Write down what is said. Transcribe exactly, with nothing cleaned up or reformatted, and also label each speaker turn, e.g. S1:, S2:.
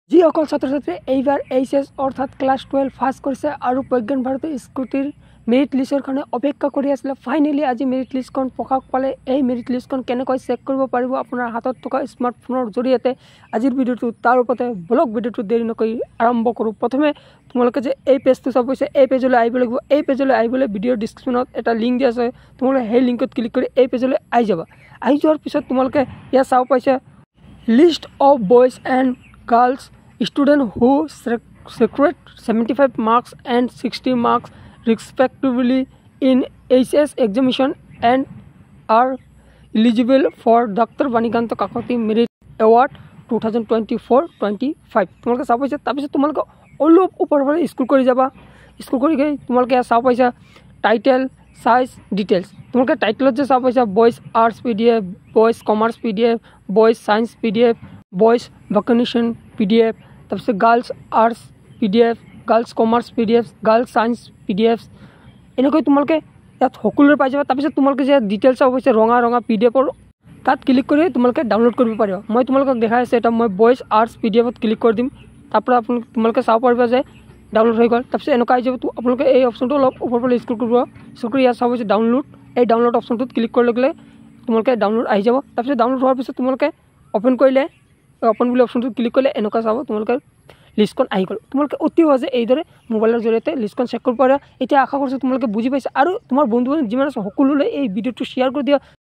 S1: যিসকল ছাত্ৰ ছাত্ৰীয়ে এইবাৰ এইচ এছ অৰ্থাৎ ক্লাছ টুৱেল্ভ পাছ কৰিছে আৰু প্ৰজ্ঞান ভাৰতী স্কুটিৰ মেৰিট লিষ্টৰ কাৰণে অপেক্ষা কৰি আছিলে, ফাইনেলি আজি মেৰিট লিষ্টখন প্ৰকাশ পালে। এই মেৰিট লিষ্টখন কেনেকৈ চেক কৰিব পাৰিব আপোনাৰ হাতত থকা স্মাৰ্টফোনৰ জৰিয়তে, আজিৰ ভিডিঅ'টো তাৰ ওপৰতে ব্লগ ভিডিঅ'টো দেৰি নকৰি আৰম্ভ কৰোঁ। প্ৰথমে তোমালোকে যে এই পেজটো চাব হৈছে, এই পেজলৈ আহিব লাগিব। এই পেজলৈ আহিবলৈ ভিডিঅ'ৰ ডিছক্ৰিপশ্যনত এটা লিংক দিয়া আছে, তোমালোকে সেই লিংকত ক্লিক কৰি এই পেজলৈ আহি যাবা। আহি যোৱাৰ পিছত তোমালোকে ইয়াত চাব পাইছে list of boys and girls students who secured seventy-five marks and sixty marks respectively in H S examination and are eligible for Doctor Banikanta Kakoti Merit Award twenty twenty-four twenty-five। তোমালোকে চাব পাইছা। তাৰপিছত তোমালোকে অলপ ওপৰৰ ফালে স্ক্ৰল কৰি যাবা। স্ক্ৰল কৰি গৈ তোমালোকে চাব পাইছা টাইটেল সাইজ ডিটেইলছ। তোমালোকে টাইটেলত যে চাব পাইছা boys arts P D F, boys commerce P D F, boys science P D F, boys vocational P D F, তাৰপিছত girls arts P D F, girls commerce P D F, girls science P D F, এনেকৈ তোমালোকে ইয়াত সকলোৰে পাই যাবা। তাৰপিছত তোমালোকে যে ডিটেইলছ চাব পাইছে ৰঙা ৰঙা পি ডি এফৰ, তাত ক্লিক কৰি তোমালোকে ডাউনলোড কৰিব পাৰিবা। মই তোমালোকক দেখাই আছে, এটা মই বয়জ আৰ্টছ পি ডি এফত ক্লিক কৰি দিম। তাৰপৰা আপোনালোকে তোমালোকে চাব পাৰিবা যে ডাউনলোড হৈ গ'ল। তাৰপিছত এনেকুৱা আহি যাব, আপোনালোকে এই অপশ্যনটো অলপ ওপৰৰ ফালে স্ক্ৰল কৰিব। স্ক্ৰল কৰি ইয়াত চাব পাইছে ডাউনলোড, এই ডাউনলোড অপশ্যনটোত ক্লিক কৰি ল'লে তোমালোকে ডাউনলোড আহি যাব। তাৰপিছত ডাউনলোড হোৱাৰ পিছত তোমালোকে অ'পেন কৰিলে, অ'পেন বুলি অপশ্যনটোত ক্লিক কৰিলে এনেকুৱা চাব তোমালোকে লিষ্টখন আহি গ'ল। তোমালোকে অতি সহজে এইদৰে মোবাইলৰ জৰিয়তে লিষ্টখন চেক কৰিব পাৰা। এতিয়া আশা কৰিছোঁ তোমালোকে বুজি পাইছা, আৰু তোমাৰ বন্ধু বান্ধৱ যিমান আছে সকলোলৈ এই ভিডিঅ'টো শ্বেয়াৰ কৰি দিয়া।